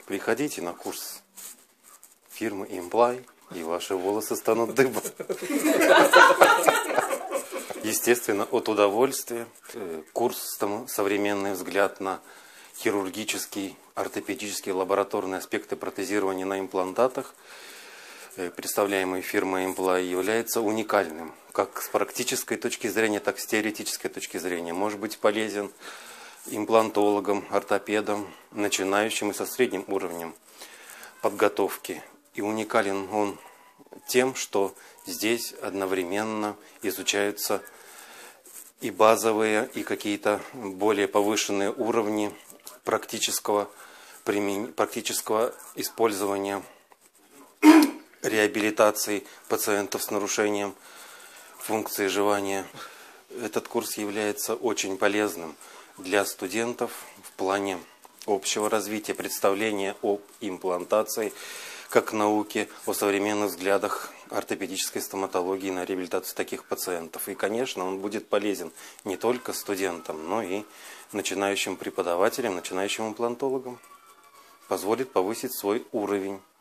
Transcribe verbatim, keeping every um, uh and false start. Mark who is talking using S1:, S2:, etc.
S1: Приходите на курс фирмы Imply, и ваши волосы станут дыбом. Естественно, от удовольствия. Курс «Современный взгляд на хирургический, ортопедический, лабораторные аспекты протезирования на имплантатах», представляемый фирмой Imply, является уникальным. Как с практической точки зрения, так и с теоретической точки зрения. Может быть полезен имплантологам, ортопедам, начинающим и со средним уровнем подготовки. И уникален он тем, что здесь одновременно изучаются и базовые, и какие-то более повышенные уровни практического, практического использования реабилитации пациентов с нарушением функции жевания. Этот курс является очень полезным для студентов в плане общего развития, представления об имплантации как науке, о современных взглядах ортопедической стоматологии на реабилитацию таких пациентов. И, конечно, он будет полезен не только студентам, но и начинающим преподавателям, начинающим имплантологам. Позволит повысить свой уровень